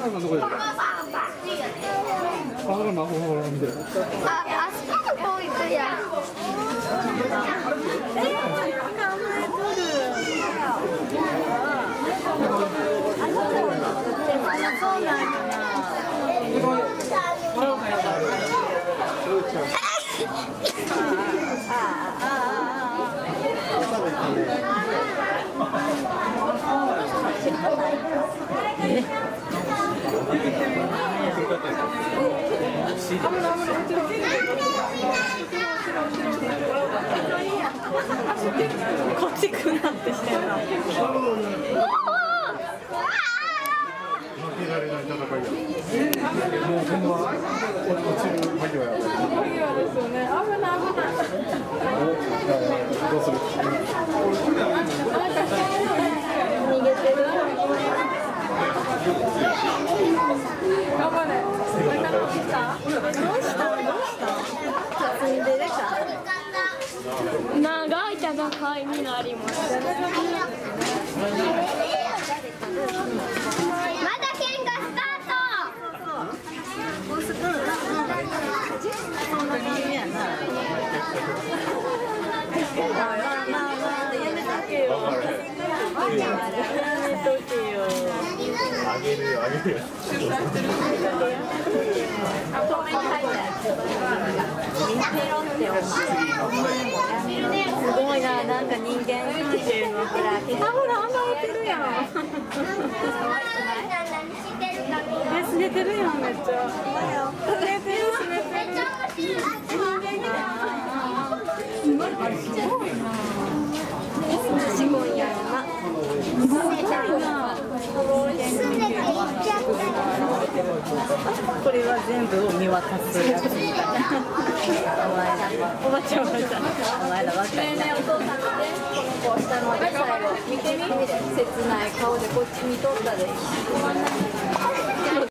さんどこですか。あ、ほら魔法ほら見て。 あそこの子行くやん。そうなんやな。こっち来るなってしてるな。 負けられない戦いや。もうほんま落ちる間際や。間際ですよね。危ない危ない。どうする？ 逃げてる。頑張れ。どうした積んでるか。長い戦いになりました。まだ喧嘩スタート。そんな感じやな。やめとけよ。 あげるよあげるよ。 すごいな、なんか人間関係のほら、ほら、あんまりてるやん。すねてるやん、めっちゃ。すねてる、すねてる。すごいやんな。これは全部を見渡すやつみたいな。おばちゃんおばちゃん。お前ら若いな。ねえお父さん見て。こうしたので最後見てみ。切ない顔でこっち見とったで。